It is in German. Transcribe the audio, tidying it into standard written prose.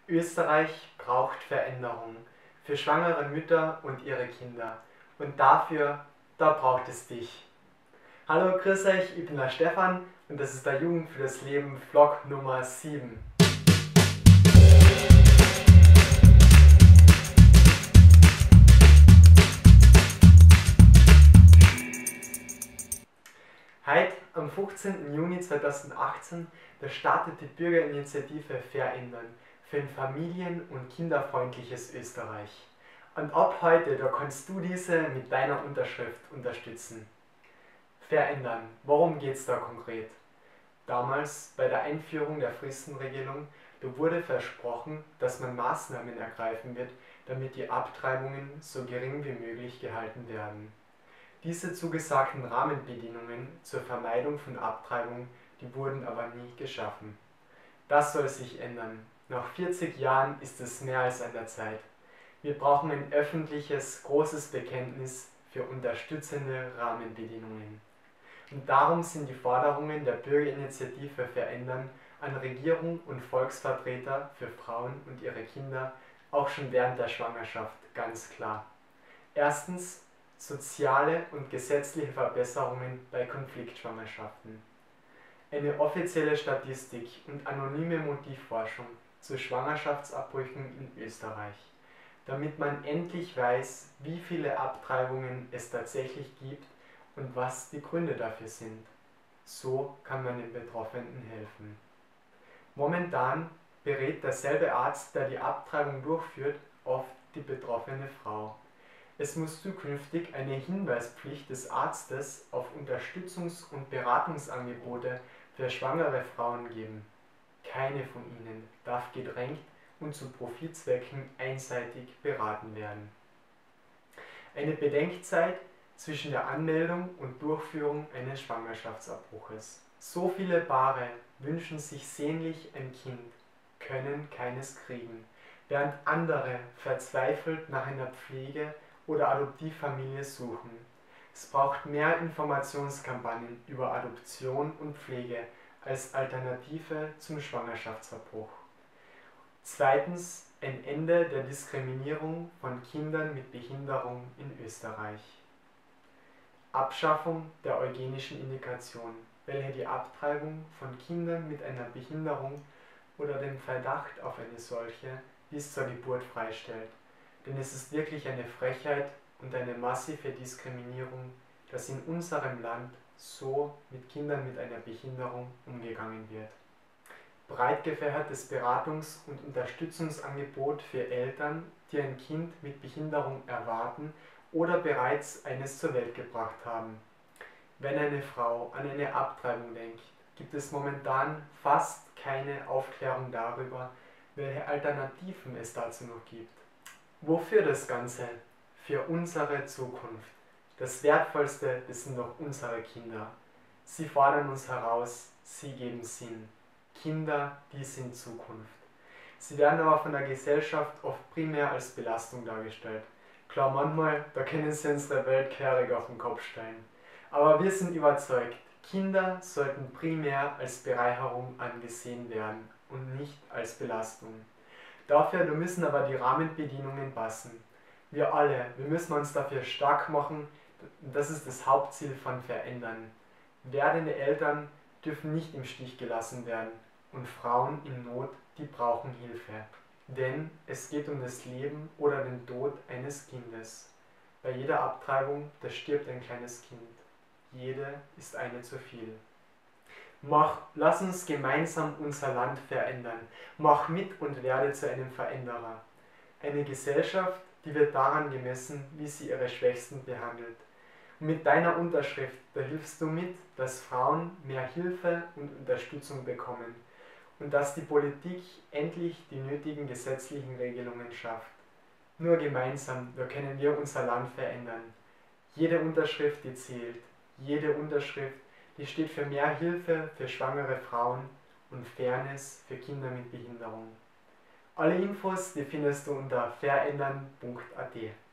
Österreich braucht Veränderung für schwangere Mütter und ihre Kinder. Und dafür, da braucht es dich. Hallo, grüß euch, ich bin der Stefan und das ist der Jugend für das Leben Vlog Nummer 7. Heute, am 15. Juni 2018, da startet die Bürgerinitiative Verändern für ein familien- und kinderfreundliches Österreich. Und ab heute, da kannst du diese mit deiner Unterschrift unterstützen. Verändern. Worum geht es da konkret? Damals, bei der Einführung der Fristenregelung, da wurde versprochen, dass man Maßnahmen ergreifen wird, damit die Abtreibungen so gering wie möglich gehalten werden. Diese zugesagten Rahmenbedingungen zur Vermeidung von Abtreibung, die wurden aber nie geschaffen. Das soll sich ändern. Nach 40 Jahren ist es mehr als an der Zeit. Wir brauchen ein öffentliches, großes Bekenntnis für unterstützende Rahmenbedingungen. Und darum sind die Forderungen der Bürgerinitiative Verändern an Regierung und Volksvertreter für Frauen und ihre Kinder auch schon während der Schwangerschaft ganz klar. Erstens, soziale und gesetzliche Verbesserungen bei Konfliktschwangerschaften. Eine offizielle Statistik und anonyme Motivforschung zu Schwangerschaftsabbrüchen in Österreich, damit man endlich weiß, wie viele Abtreibungen es tatsächlich gibt und was die Gründe dafür sind. So kann man den Betroffenen helfen. Momentan berät derselbe Arzt, der die Abtreibung durchführt, oft die betroffene Frau. Es muss zukünftig eine Hinweispflicht des Arztes auf Unterstützungs- und Beratungsangebote für schwangere Frauen geben. Keine von ihnen darf gedrängt und zu Profitzwecken einseitig beraten werden. Eine Bedenkzeit zwischen der Anmeldung und Durchführung eines Schwangerschaftsabbruches. So viele Paare wünschen sich sehnlich ein Kind, können keines kriegen, während andere verzweifelt nach einer Pflege- oder Adoptivfamilie suchen. Es braucht mehr Informationskampagnen über Adoption und Pflege als Alternative zum Schwangerschaftsabbruch. Zweitens, ein Ende der Diskriminierung von Kindern mit Behinderung in Österreich. Abschaffung der eugenischen Indikation, welche die Abtreibung von Kindern mit einer Behinderung oder dem Verdacht auf eine solche bis zur Geburt freistellt. Denn es ist wirklich eine Frechheit und eine massive Diskriminierung, dass in unserem Land so mit Kindern mit einer Behinderung umgegangen wird. Breit gefächertes Beratungs- und Unterstützungsangebot für Eltern, die ein Kind mit Behinderung erwarten oder bereits eines zur Welt gebracht haben. Wenn eine Frau an eine Abtreibung denkt, gibt es momentan fast keine Aufklärung darüber, welche Alternativen es dazu noch gibt. Wofür das Ganze? Für unsere Zukunft. Das Wertvollste, das sind doch unsere Kinder. Sie fordern uns heraus, sie geben Sinn. Kinder, die sind Zukunft. Sie werden aber von der Gesellschaft oft primär als Belastung dargestellt. Klar, manchmal, da können sie unsere Welt kehrig auf den Kopf stellen. Aber wir sind überzeugt, Kinder sollten primär als Bereicherung angesehen werden und nicht als Belastung. Dafür müssen aber die Rahmenbedingungen passen. Wir alle, wir müssen uns dafür stark machen, und das ist das Hauptziel von Verändern. Werdende Eltern dürfen nicht im Stich gelassen werden und Frauen in Not, die brauchen Hilfe. Denn es geht um das Leben oder den Tod eines Kindes. Bei jeder Abtreibung, da stirbt ein kleines Kind. Jede ist eine zu viel. Lass uns gemeinsam unser Land verändern. Mach mit und werde zu einem Veränderer. Eine Gesellschaft, die wird daran gemessen, wie sie ihre Schwächsten behandelt. Und mit deiner Unterschrift, da hilfst du mit, dass Frauen mehr Hilfe und Unterstützung bekommen und dass die Politik endlich die nötigen gesetzlichen Regelungen schafft. Nur gemeinsam, da können wir unser Land verändern. Jede Unterschrift, die zählt. Jede Unterschrift, die steht für mehr Hilfe für schwangere Frauen und Fairness für Kinder mit Behinderung. Alle Infos, die findest du unter verändern.at.